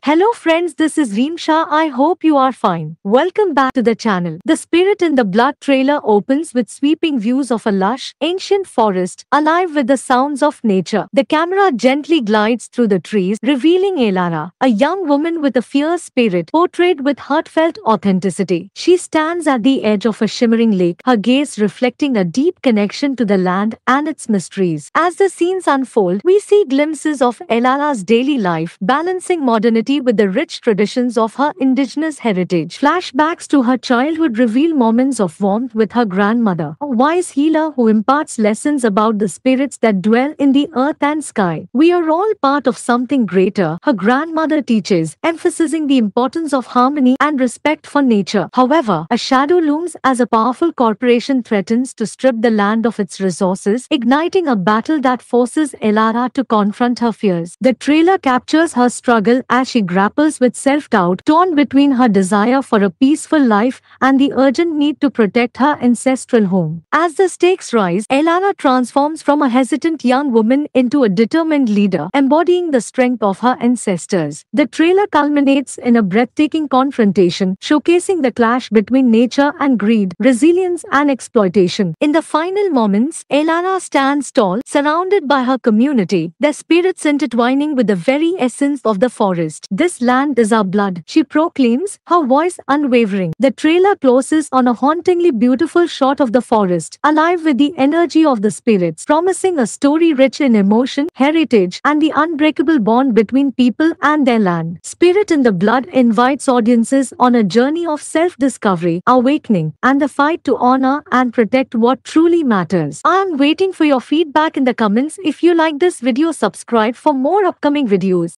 Hello friends, this is Reemsha. I hope you are fine. Welcome back to the channel. The Spirit in the Blood trailer opens with sweeping views of a lush, ancient forest, alive with the sounds of nature. The camera gently glides through the trees, revealing Elara, a young woman with a fierce spirit, portrayed with heartfelt authenticity. She stands at the edge of a shimmering lake, her gaze reflecting a deep connection to the land and its mysteries. As the scenes unfold, we see glimpses of Elara's daily life, balancing modernity with the rich traditions of her indigenous heritage. Flashbacks to her childhood reveal moments of warmth with her grandmother, a wise healer who imparts lessons about the spirits that dwell in the earth and sky. We are all part of something greater, her grandmother teaches, emphasizing the importance of harmony and respect for nature. However, a shadow looms as a powerful corporation threatens to strip the land of its resources, igniting a battle that forces Elara to confront her fears. The trailer captures her struggle as she grapples with self-doubt, torn between her desire for a peaceful life and the urgent need to protect her ancestral home. As the stakes rise, Elara transforms from a hesitant young woman into a determined leader, embodying the strength of her ancestors. The trailer culminates in a breathtaking confrontation, showcasing the clash between nature and greed, resilience and exploitation. In the final moments, Elara stands tall, surrounded by her community, their spirits intertwining with the very essence of the forest. "This land is our blood," she proclaims, her voice unwavering. The trailer closes on a hauntingly beautiful shot of the forest, alive with the energy of the spirits, promising a story rich in emotion, heritage, and the unbreakable bond between people and their land. Spirit in the Blood invites audiences on a journey of self-discovery, awakening, and the fight to honor and protect what truly matters. I am waiting for your feedback in the comments. If you like this video, subscribe for more upcoming videos.